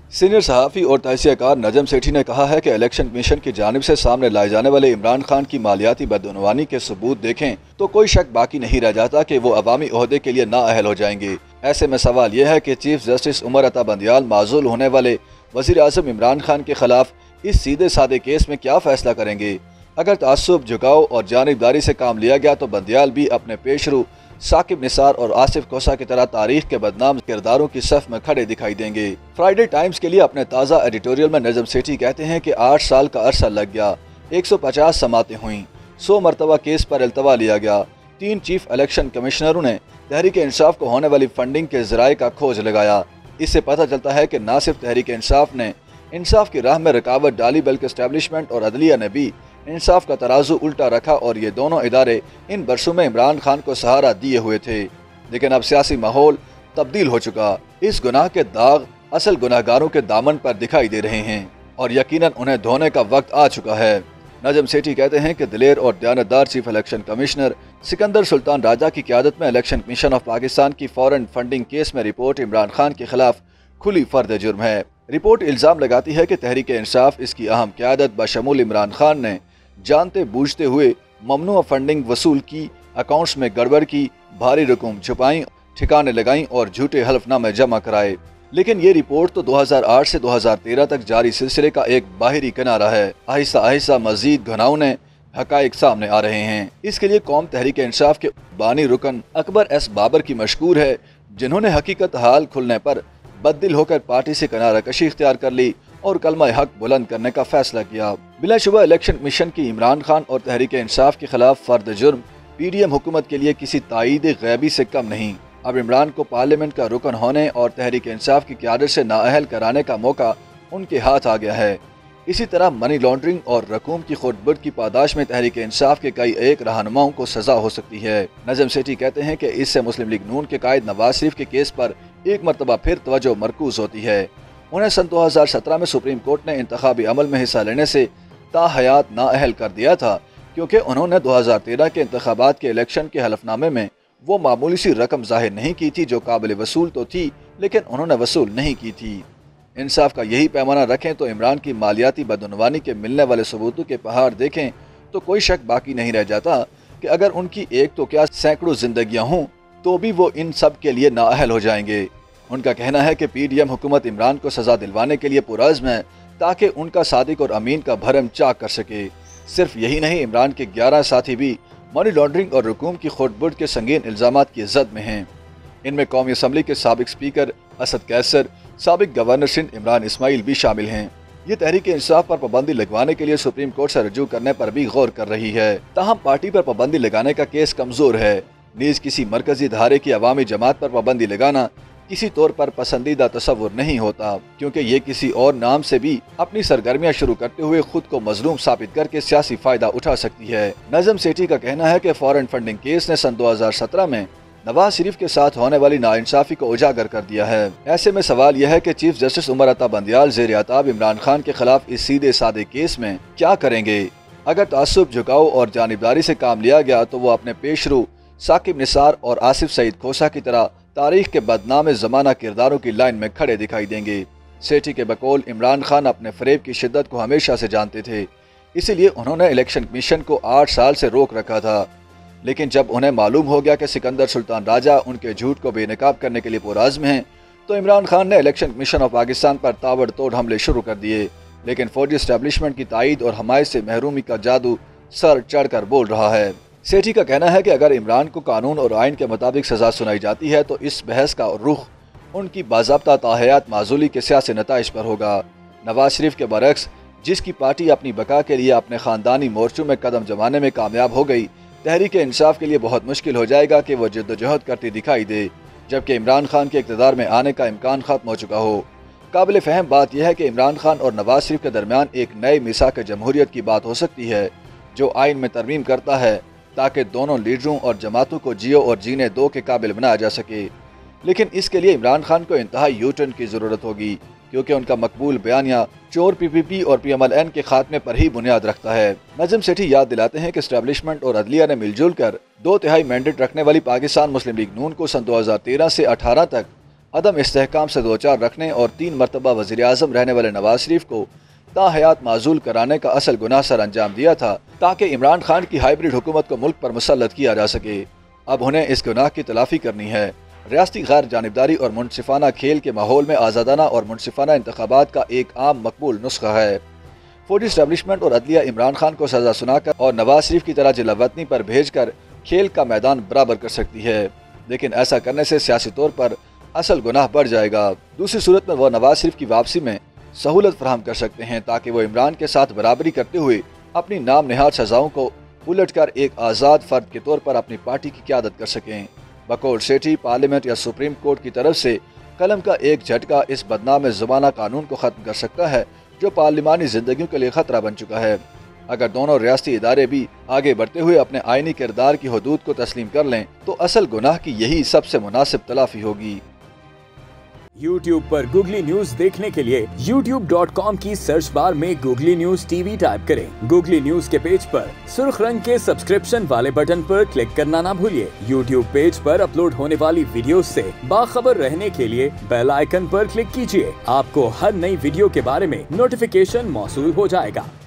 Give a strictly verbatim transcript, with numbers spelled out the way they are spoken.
Senior सहाफ़ी और तहसीहकार नजम सेठी ने कहा है कि इलेक्शन कमीशन की जानिब से सामने लाए जाने वाले इमरान खान की मालियाती बदअनवानी के सबूत देखें तो कोई शक बाकी नहीं रह जाता कि वो अवामी ओहदे के लिए नाअहल हो जाएंगे। ऐसे में सवाल यह है कि चीफ जस्टिस उमर अता बंदियाल माजूल होने वाले वज़ीर आज़म इमरान खान के खिलाफ इस सीधे सादे केस में क्या फैसला करेंगे। अगर तासुब, झुकाव और जानिबदारी से काम लिया गया तो बंदियाल भी अपने पेशरू साकिब निसार और आसिफ कोसा की तरह तारीख के बदनाम किरदारों की सफ में खड़े दिखाई देंगे। फ्राइडे टाइम्स के लिए अपने ताज़ा एडिटोरियल में नजम सेठी कहते हैं कि आठ साल का अरसा लग गया, एक सौ पचास समातें हुई, सौ मरतबा केस पर अल्तवा लिया गया, तीन चीफ इलेक्शन कमिश्नरों ने तहरीक इंसाफ को होने वाली फंडिंग के जराये का खोज लगाया। इससे पता चलता है कि न सिर्फ तहरीक इंसाफ ने इंसाफ की राह में रुकावट डाली बल्कि एस्टेब्लिशमेंट और अदलिया ने भी इंसाफ का तराजू उल्टा रखा और ये दोनों इदारे इन बरसों में इमरान खान को सहारा दिए हुए थे। लेकिन अब सियासी माहौल तब्दील हो चुका, इस गुनाह के दाग असल गुनाहगारों के दामन पर दिखाई दे रहे हैं और यकीनन उन्हें धोने का वक्त आ चुका है। नजम सेठी कहते हैं कि दिलेर और दयानतदार chief election commissioner Sikandar Sultan Raja की क़यादत में इलेक्शन कमीशन ऑफ पाकिस्तान की फॉरेन फंडिंग केस में रिपोर्ट इमरान खान के खिलाफ खुली फर्द जुर्म है। रिपोर्ट इल्ज़ाम लगाती है कि तहरीक इंसाफ, इसकी अहम क़यादत बशमूल इमरान खान ने जानते बूझते हुए ममनुआ फंडिंग वसूल की, अकाउंट्स में गड़बड़ की, भारी रकम छुपाई, ठिकाने लगाई और झूठे हल्फनामे जमा कराए। लेकिन ये रिपोर्ट तो दो हज़ार आठ से दो हज़ार तेरह तक जारी सिलसिले का एक बाहरी किनारा है। आहिस्ता आहिस्ता मजीद घुनावने हकायक सामने आ रहे हैं। इसके लिए कौम तहरीक इंसाफ के बानी रुकन अकबर एस बाबर की मशकूर है, जिन्होंने हकीकत हाल खुलने पर बददिल होकर पार्टी से किनारा कशी इख्तियार कर ली और कलमा हक बुलंद करने का फैसला किया। बिलाशुबा इलेक्शन कमीशन की इमरान खान और तहरीक इंसाफ के खिलाफ फर्द जुर्म पी डी एम हुकूमत के लिए किसी तायीद गैबी से कम नहीं। अब इमरान को पार्लियामेंट का रुकन होने और तहरीक इंसाफ की क़यादत से नाअहल कराने का मौका उनके हाथ आ गया है। इसी तरह मनी लॉन्ड्रिंग और रकूम की खुर्द-बुर्द की पादाश में तहरीक इंसाफ के कई एक रहनुमाओं को सजा हो सकती है। नजम सेठी कहते हैं कि इससे मुस्लिम लीग नून के कायद नवाज शरीफ के केस पर एक मरतबा फिर तवज्जो मरकूज होती है। उन्हें सन दो हज़ार सत्रह में सुप्रीम कोर्ट ने इंतखाबी अमल में हिस्सा लेने से ताहयात नाअहल कर दिया था, क्योंकि उन्होंने दो हज़ार तेरह के इंतखाबात के इलेक्शन के हलफनामे में वो मामूली सी रकम जाहिर नहीं की थी जो काबिल वसूल तो थी, लेकिन उन्होंने वसूल नहीं की थी। इंसाफ का यही पैमाना रखें तो इमरान की मालियाती बदअनवानी के मिलने वाले सबूतों के पहाड़ देखें तो कोई शक बाकी नहीं रह जाता कि अगर उनकी एक तो क्या सैकड़ों जिंदगियां हों तो भी वो इन सब के लिए नाअहल हो जाएंगे। उनका कहना है कि पी डी एम हुकूमत इमरान को सजा दिलवाने के लिए पुरअज़्म है ताकि उनका सादिक और अमीन का भरम चाक कर सके। सिर्फ यही नहीं, इमरान के ग्यारह साथी भी मनी लॉन्ड्रिंग और रकूम की खुर्द-बुर्द के संगीन इल्ज़ामात की जद में हैं। इनमें कौमी असम्बली के साबिक स्पीकर असद कैसर, साबिक गवर्नर सिंध इमरान इस्माइल भी शामिल हैं। ये तहरीक इंसाफ पर पाबंदी लगवाने के लिए सुप्रीम कोर्ट से रजू करने पर भी गौर कर रही है। ताहम पार्टी पर पाबंदी लगाने का केस कमजोर है। नीज किसी मरकजी धारे की अवामी जमात पर पाबंदी लगाना किसी तौर पर पसंदीदा तस्वुर नहीं होता, क्योंकि ये किसी और नाम से भी अपनी सरगर्मियां शुरू करते हुए खुद को मजलूम साबित करके सियासी फायदा उठा सकती है। नजम सेठी का कहना है कि फॉरेन फंडिंग केस ने सन दो हज़ार सत्रह में नवाज शरीफ के साथ होने वाली नाइंसाफी को उजागर कर दिया है। ऐसे में सवाल यह है कि चीफ जस्टिस उमर अता बंदियाल ज़ेर आताब इमरान खान के खिलाफ इस सीधे सादे केस में क्या करेंगे। अगर तासुब, झुकाव और जानिबदारी से काम लिया गया तो वो अपने पेशरू साकिब निसार और आसिफ सईद खोसा की तरह तारीख के बदनाम ज़माना किरदारों की लाइन में खड़े दिखाई देंगे। सेठी के बकौल इमरान खान अपने फरेब की शिद्दत को हमेशा से जानते थे, इसीलिए उन्होंने इलेक्शन कमीशन को आठ साल से रोक रखा था। लेकिन जब उन्हें मालूम हो गया कि सिकंदर सुल्तान राजा उनके झूठ को बेनकाब करने के लिए पुरअज़्म हैं, तो इमरान खान ने इलेक्शन कमीशन ऑफ पाकिस्तान पर ताबड़तोड़ हमले शुरू कर दिए। लेकिन फौजी एस्टेब्लिशमेंट की तायद और हमायत से महरूमी का जादू सर चढ़ कर बोल रहा है। सेठी का कहना है कि अगर इमरान को कानून और आइन के मुताबिक सजा सुनाई जाती है तो इस बहस का रुख उनकी बाज़ाब्ता ताहयात माजूली के सियासी नताइज पर होगा। नवाज शरीफ के बरक्स, जिसकी पार्टी अपनी बका के लिए अपने ख़ानदानी मोर्चों में कदम जमाने में कामयाब हो गई, तहरीक इंसाफ के लिए बहुत मुश्किल हो जाएगा कि वह जद्दोजहद करती दिखाई दे, जबकि इमरान खान के इक़्तिदार में आने का इम्कान ख़त्म हो चुका हो। काबिल फ़हम बात यह है कि इमरान खान और नवाज शरीफ के दरमियान एक नए मिसाक जमहूरियत की बात हो सकती है, जो आइन में तरमीम करता है ताकि दोनों लीडरों और जमातों को जियो और जीने दो के काबिल बनाया जा सके। लेकिन इसके लिए इमरान खान को इंतहाई यू टर्न की ज़रूरत होगी, क्योंकि उनका मकबूल बयानिया चोर पी पी पी और पी एम एल एन के खात्मे पर ही बुनियाद रखता है। नजम सेठी याद दिलाते हैं कि एस्टेब्लिशमेंट और अदलिया ने मिलजुल कर दो तिहाई मैंडेट रखने वाली पाकिस्तान मुस्लिम लीग नून को सन दो हज़ार तेरह से अठारह तक अदम इस्तेहकाम से दो चार रखने और तीन मरतबा वज़ीर आज़म रहने वाले नवाज शरीफ को ताहयात माजूल कराने का असल गुनाह सर अंजाम दिया था ताकि इमरान खान की हाइब्रिड हुकूमत को मुल्क पर मुसल्लत किया जा सके। अब उन्हें इस गुनाह की तलाफी करनी है। रियासती गैर जानिबदारी और मुनसिफाना खेल के माहौल में आज़ादाना और मुनसिफाना इंतखाबात का एक आम मकबूल नुस्खा है। फौजी स्टैब्लिशमेंट और अदलिया इमरान खान को सजा सुनाकर और नवाज शरीफ की तरह जिला वतनी पर भेज कर खेल का मैदान बराबर कर सकती है, लेकिन ऐसा करने से सियासी तौर पर असल गुनाह बढ़ जाएगा। दूसरी सूरत में वह नवाज शरीफ की वापसी में सहूलत फराहम कर सकते हैं ताकि वो इमरान के साथ बराबरी करते हुए अपनी नाम निहाद सजाओं को उलट कर एक आज़ाद फर्द के तौर पर अपनी पार्टी की क़यादत कर सकें। बकौल सेठी पार्लियामेंट या सुप्रीम कोर्ट की तरफ से कलम का एक झटका इस बदनाम ज़ुबाना कानून को ख़त्म कर सकता है जो पार्लिमानी जिंदगियों के लिए खतरा बन चुका है। अगर दोनों रियासती इदारे भी आगे बढ़ते हुए अपने आईनी किरदार की हदूद को तस्लीम कर लें तो असल गुनाह की यही सबसे मुनासिब तलाफी होगी। YouTube पर गूगली न्यूज देखने के लिए यूट्यूब डॉट कॉम की सर्च बार में गूगली न्यूज टीवी टाइप करें। गूगली न्यूज के पेज पर सुर्ख रंग के सब्सक्रिप्शन वाले बटन पर क्लिक करना ना भूलिए। YouTube पेज पर अपलोड होने वाली वीडियोस से बाखबर रहने के लिए बेल आइकन पर क्लिक कीजिए। आपको हर नई वीडियो के बारे में नोटिफिकेशन मौसूल हो जाएगा।